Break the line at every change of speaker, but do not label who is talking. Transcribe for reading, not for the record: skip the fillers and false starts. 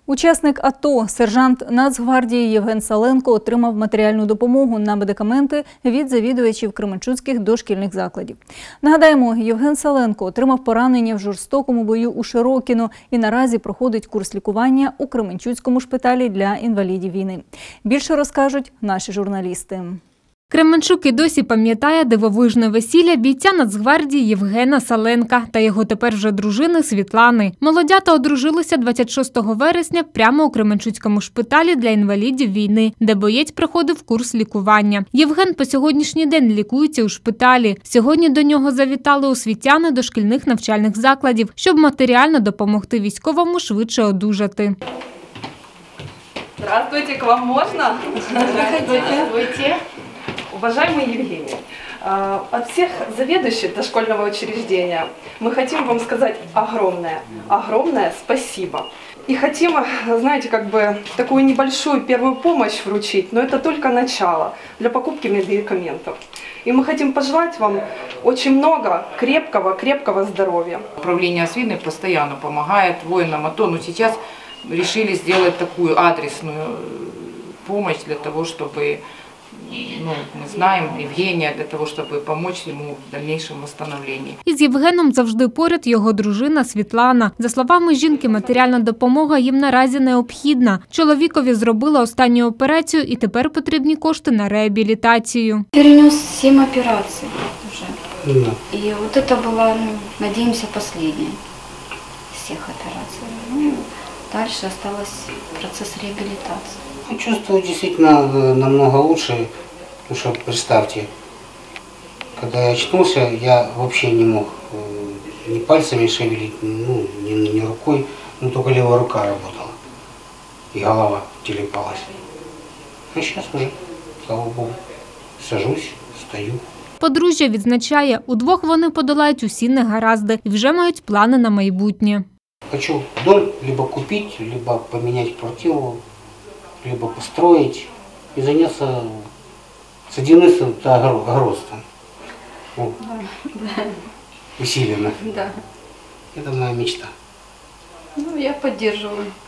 Учасник АТО, сержант Нацгвардії Євген Саленко отримав матеріальну допомогу на медикаменти від завідувачів кременчуцьких дошкільних закладів. Нагадаємо, Євген Саленко отримав поранення в жорстокому бою у Широкіно і наразі проходить курс лікування у Кременчуцькому шпиталі для інвалідів війни. Більше розкажуть наші журналісти.
Кременчук і досі пам'ятає дивовижне весілля бійця Нацгвардії Євгена Саленка та його тепер вже дружини Світлани. Молодята одружилися 26 вересня прямо у Кременчуцькому шпиталі для інвалідів війни, де боєць проходив курс лікування. Євген по сьогоднішній день лікується у шпиталі. Сьогодні до нього завітали освітяни дошкільних навчальних закладів, щоб матеріально допомогти військовому швидше одужати.
Здравствуйте, к вам можно?
Здравствуйте.
Уважаемый Евгений, от всех заведующих дошкольного учреждения мы хотим вам сказать огромное спасибо. И хотим, знаете, такую небольшую первую помощь вручить, но это только начало для покупки медикаментов. И мы хотим пожелать вам очень много крепкого здоровья.
Управление ОСВИНы постоянно помогает воинам АТО, но сейчас решили сделать такую адресную помощь для того, чтобы, мы знаем Евгения, для того, чтобы помочь ему в дальнейшем восстановлении.
Із Євгеном завжди поряд його дружина Світлана. За словами жінки, матеріальна допомога їм наразі необхідна. Чоловікові зробили останню операцію і тепер потрібні кошти на реабілітацію.
Перенес 7 операций уже. И вот это была, надеемся, последняя из всех операций. Дальше осталось процесс реабилитации.
Чувствую действительно намного лучше, потому что представьте, когда я очнулся, я вообще не мог ни пальцами шевелить, ни рукой, только левая рука работала и голова телепалась. А сейчас уже, слава Богу, сажусь, стою.
Подружжя відзначає, удвох вони подолають усі негаразди і вже мають плани на майбутнє.
Хочу дом либо купить, либо поменять квартиру, либо построить и заняться садівництвом та огородством. Усиленно.
Да.
Это моя мечта.
Я поддерживаю.